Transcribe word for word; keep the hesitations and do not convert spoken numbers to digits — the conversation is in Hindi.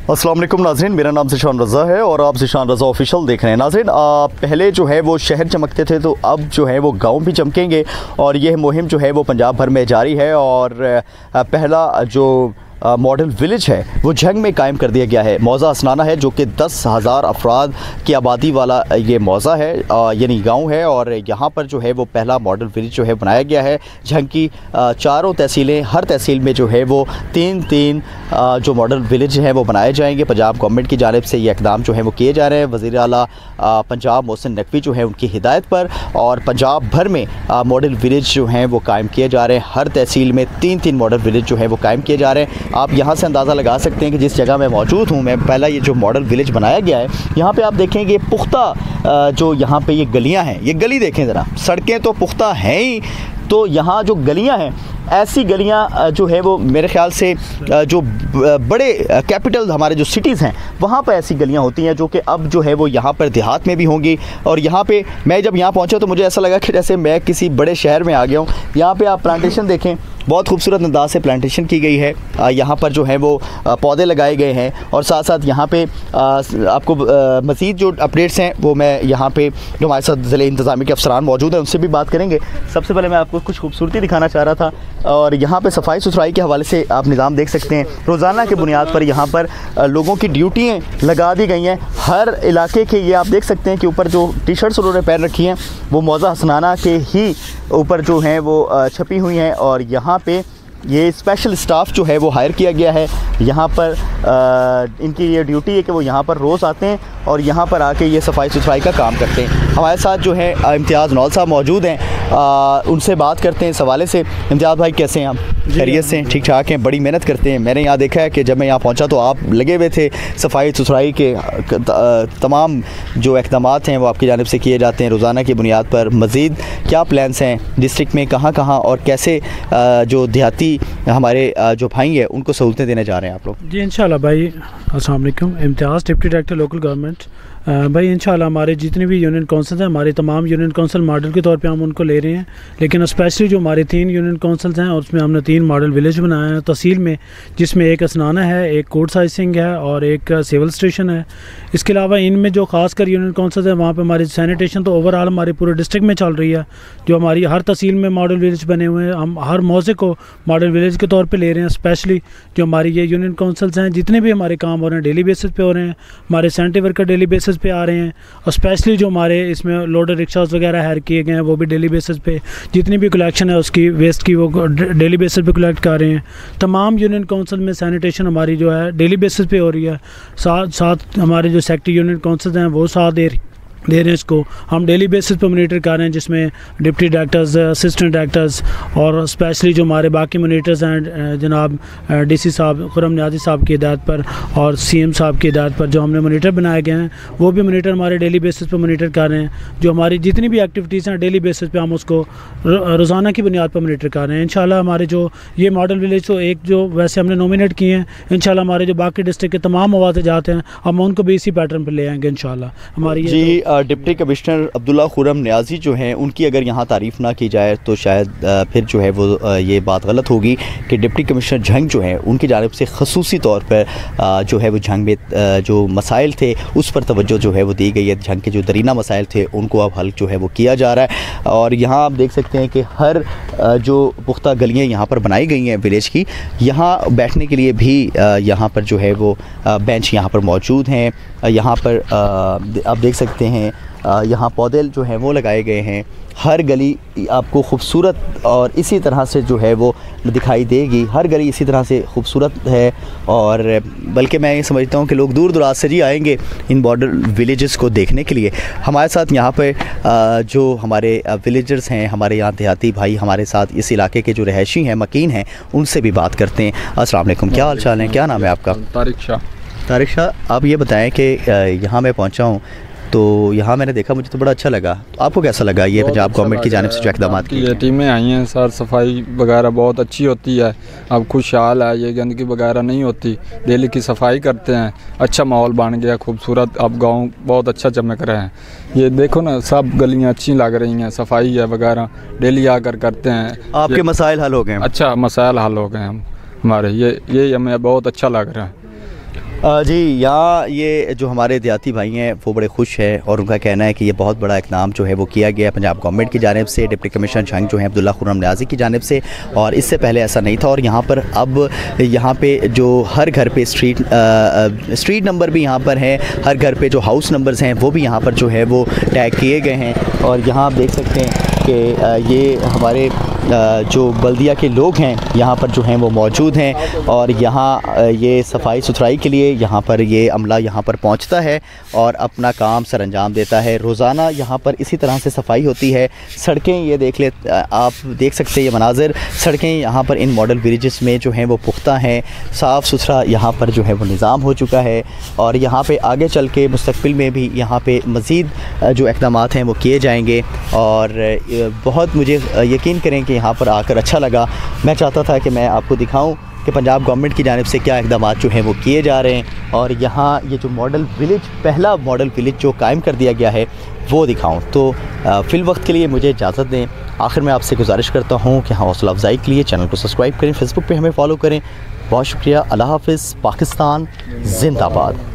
अस्सलाम वालेकुम नाज़रीन, मेरा नाम ज़ीशान रज़ा है और आप ज़ीशान रज़ा ऑफिशियल देख रहे हैं। नाज़रीन, पहले जो है वो शहर चमकते थे, तो अब जो है वो गांव भी चमकेंगे और यह मुहिम जो है वो पंजाब भर में जारी है। और पहला जो मॉडल विलेज है वो झंग में कायम कर दिया गया है। मौज़ा हसनाना है जो कि दस हज़ार अफराद की आबादी वाला ये मौज़ा है, यानी गांव है। और यहाँ पर जो है वो पहला मॉडल विलेज जो है बनाया गया है। झंग की चारों तहसीलें, हर तहसील में जो है वो तीन तीन जो मॉडल विलेज हैं वो बनाए जाएंगे। पंजाब गवर्नमेंट की जानिब से ये इक़दाम जो है वो किए जा रहे हैं। वज़ीर आला पंजाब मोहसिन नकवी जो है उनकी हिदायत पर और पंजाब भर में मॉडल विलेज जो हैं वो कायम किए जा रहे हैं। हर तहसील में तीन तीन मॉडल विलेज जो है वो कायम किए जा रहे हैं। आप यहाँ से अंदाज़ा लगा सकते हैं कि जिस जगह मैं मौजूद हूँ, मैं पहला ये जो मॉडल विलेज बनाया गया है, यहाँ पे आप देखेंगे पुख्ता जो यहाँ पे ये गलियाँ हैं, ये गली देखें ज़रा, सड़कें तो पुख्ता हैं ही, तो यहाँ जो गलियाँ हैं ऐसी गलियाँ जो है वो मेरे ख़्याल से जो बड़े कैपिटल हमारे जो सिटीज़ हैं वहाँ पर ऐसी गलियाँ होती हैं जो कि अब जो है वो यहाँ पर देहात में भी होंगी। और यहाँ पे मैं जब यहाँ पहुँचा तो मुझे ऐसा लगा कि जैसे मैं किसी बड़े शहर में आ गया हूँ। यहाँ पे आप प्लांटेशन देखें, बहुत खूबसूरत अंदाज से प्लांटेशन की गई है। यहाँ पर जो है वो पौधे लगाए गए हैं और साथ साथ यहाँ पे आपको मज़ीद जो अपडेट्स हैं वो मैं यहाँ पे जो हमारे साथ ज़िले इंतज़ामी के अफसरान मौजूद हैं उनसे भी बात करेंगे। सबसे पहले मैं आपको कुछ खूबसूरती दिखाना चाह रहा था और यहाँ पे सफाई सुथराई के हवाले से आप निज़ाम देख सकते हैं। रोज़ाना के बुनियाद पर यहाँ पर लोगों की ड्यूटियाँ लगा दी गई हैं हर इलाके के। ये आप देख सकते हैं कि ऊपर जो टी शर्ट्स उन्होंने पहन रखी हैं वो मौज़ा हसनाना के ही ऊपर जो हैं वो छपी हुई हैं। और यहाँ पे ये स्पेशल स्टाफ जो है वो हायर किया गया है। यहाँ पर आ, इनकी ये ड्यूटी है कि वो यहाँ पर रोज़ आते हैं और यहाँ पर आके ये सफाई सुथराई का काम करते हैं। हमारे साथ जो है इम्तियाज़ नौल साहब मौजूद हैं, आ, उनसे बात करते हैं इस हवाले से। इम्तियाज़ भाई कैसे हैं आप? खैरियत से? ठीक ठाक हैं, बड़ी मेहनत करते हैं। मैंने यहाँ देखा है कि जब मैं यहाँ पहुँचा तो आप लगे हुए थे सफाई सुथराई के तमाम जो इक़दाम हैं वो आपकी जानिब से किए जाते हैं रोज़ाना की बुनियाद पर। मज़ीद क्या प्लान्स हैं डिस्ट्रिक्ट में, कहाँ कहाँ और कैसे जो देहाती हमारे जो भाई हैं उनको सहूलतें देने जा रहे हैं आप लोग? जी इंशाल्लाह भाई, अस्सलाम वालेकुम। Imtiaz deputy director local government. भाई इंशाल्लाह हमारे जितने भी यूनियन काउंसिल हैं, हमारे तमाम यूनियन काउंसिल मॉडल के तौर पे हम उनको ले रहे हैं। लेकिन स्पेशली जो हमारे तीन यूनियन काउंसिल्स हैं और उसमें हमने तीन मॉडल विलेज बनाए हैं तहसील में, जिसमें एक हसनाना है, एक कोट साइसिंग है और एक सिविल स्टेशन है। इसके अलावा इनमें जो खासकर यूनियन काउंसिल है वहाँ पर हमारी सैनिटेशन तो ओवरऑल हमारे पूरे डिस्ट्रिक्ट में चल रही है। जो हमारी हर तहसील में मॉडल विलेज बने हुए हैं, हम हर मौजे को मॉडल विलेज के तौर पर ले रहे हैं। स्पेशली जो हमारी ये यूनियन काउंसिल्स हैं, जितने भी हमारे काम हो रहे हैं डेली बेसिस पे हो रहे हैं, हमारे सैनिटरी वर्कर डेली बेसिस पे आ रहे हैं। और स्पेशली जो हमारे इसमें लोडर रिक्शास वगैरह हायर किए गए हैं वो भी डेली बेसिस पे, जितनी भी कलेक्शन है उसकी वेस्ट की वो डेली बेसिस पे कलेक्ट कर रहे हैं। तमाम यूनियन काउंसिल में सैनिटेशन हमारी जो है डेली बेसिस पे हो रही है। साथ साथ हमारे जो सेक्टर यूनियन काउंसिल हैं वो साथ दे दे रहे हैं इसको। हम डेली बेसिस पर मोनीटर कर रहे हैं, जिसमें डिप्टी डायरेक्टर्स, असिस्टेंट डायरेक्टर्स और स्पेशली जो हमारे बाकी मोनीटर्स हैं जनाब डीसी साहब खुरम नियाज़ी साहब की हिदायत पर और सीएम साहब की हिदायत पर जो हमने मोनीटर बनाए गए हैं वो भी मोनीटर हमारे डेली बेसिस पर मोनीटर कर रहे हैं। जो हमारी जितनी भी एक्टिविटीज़ हैं डेली बेसिस पे हम उसको रोज़ाना की बुनियाद पर मोनीटर कर रहे हैं। इंशाल्लाह हमारे जो ये मॉडल विलेज तो एक जो वैसे हमने नॉमिनेट किए हैं, इंशाल्लाह हमारे जो बाकी डिस्ट्रिक्ट के तमाम मवाद जाते हैं हम उनको भी इसी पैटर्न पर ले आएंगे इंशाल्लाह। हमारी जी डिप्टी कमिश्नर अब्दुल्ला खुरम नियाज़ी जो हैं उनकी अगर यहाँ तारीफ़ ना की जाए तो शायद फिर जो है वो ये बात गलत होगी कि डिप्टी कमिश्नर झंग जो हैं उनकी जानिब से ख़ुसूसी तौर पर जो है वो झंग में जो मसाइल थे उस पर तवज्जो जो है वो दी गई है। झंग के जो दरीना मसाइल थे उनको अब हल जो है वो किया जा रहा है। और यहाँ आप देख सकते हैं कि हर जो पुख्ता गलियाँ यहाँ पर बनाई गई हैं विलेज की, यहाँ बैठने के लिए भी यहाँ पर जो है वो बेंच यहाँ पर मौजूद हैं। यहाँ पर आप देख सकते हैं यहाँ पौधे जो हैं वो लगाए गए हैं। हर गली आपको खूबसूरत और इसी तरह से जो है वो दिखाई देगी। हर गली इसी तरह से खूबसूरत है और बल्कि मैं ये समझता हूँ कि लोग दूर दराज से जी आएंगे इन मॉडल विलेजेस को देखने के लिए। हमारे साथ यहाँ पे जो हमारे विलेजर्स हैं, हमारे यहाँ देहाती भाई हमारे साथ इस इलाके के जो रहायशी हैं, मकीन हैं, उनसे भी बात करते हैं। अस्सलाम वालेकुम, क्या हाल चाल है? क्या नाम है आपका? तारिक शाह। तारिक शाह, आप ये बताएँ कि यहाँ मैं पहुँचा हूँ तो यहाँ मैंने देखा, मुझे तो बड़ा अच्छा लगा। तो आपको कैसा लगा ये पंजाब गवर्नमेंट की जानिब से जो इक़दाम की ये टीमें आई हैं? सर सफाई वगैरह बहुत अच्छी होती है, अब खुशहाल है, ये गंदगी वगैरह नहीं होती। डेली की सफाई करते हैं, अच्छा माहौल बन गया, खूबसूरत अब गांव बहुत अच्छा चमक रहे हैं। ये देखो ना, सब गलियाँ अच्छी लग रही हैं, सफाई है वगैरह डेली आकर करते हैं। आपके मसाइल हल हो गए? अच्छा मसाइल हल हो गए हम हमारे, ये ये हमें बहुत अच्छा लग रहा है। जी, यहाँ ये जो हमारे देहाती भाई हैं वो बड़े खुश हैं और उनका कहना है कि ये बहुत बड़ा इक़दाम जो है वो किया गया पंजाब गवर्नमेंट की जानिब से, डिप्टी कमिश्नर जंग जो है अब्दुल्ला खुर्रम नियाज़ी की जानिब से, और इससे पहले ऐसा नहीं था। और यहाँ पर अब यहाँ पे जो हर घर पे स्ट्रीट स्ट्रीट नंबर भी यहाँ पर हैं, हर घर पे जो हाउस नंबर्स हैं वो भी यहाँ पर जो है वो टैग किए गए हैं। और यहाँ आप देख सकते हैं कि ये हमारे जो बल्दिया के लोग हैं यहाँ पर जो हैं वो मौजूद हैं और यहाँ ये सफाई सुथराई के लिए यहाँ पर ये अमला यहाँ पर पहुँचता है और अपना काम सर अंजाम देता है। रोज़ाना यहाँ पर इसी तरह से सफाई होती है। सड़कें ये देख ले, आप देख सकते हैं ये मनाज़िर, सड़कें यहाँ पर इन मॉडल विलेजेस में जो हैं वो पुख्ता हैं, साफ़ सुथरा यहाँ पर जो है वो निज़ाम हो चुका है। और यहाँ पे आगे चल के मुस्तक़बिल में भी यहाँ पे मज़ीद जो इक़दामात हैं वो किए जाएंगे। और बहुत मुझे यकीन करें कि यहाँ पर आकर अच्छा लगा। मैं चाहता था कि मैं आपको दिखाऊं कि पंजाब गवर्नमेंट की जानिब से क्या इक़दामात जो हैं वो किए जा रहे हैं और यहाँ ये जो मॉडल विलेज, पहला मॉडल विलेज जो कायम कर दिया गया है वो दिखाऊं। तो फ़िल वक्त के लिए मुझे इजाज़त दें। आखिर में आपसे गुजारिश करता हूँ कि हौसला अफजाई के लिए चैनल को सब्सक्राइब करें, फेसबुक पर हमें फॉलो करें। बहुत शुक्रिया। अल्लाह हाफ़िज़। पाकिस्तान ज़िंदाबाद।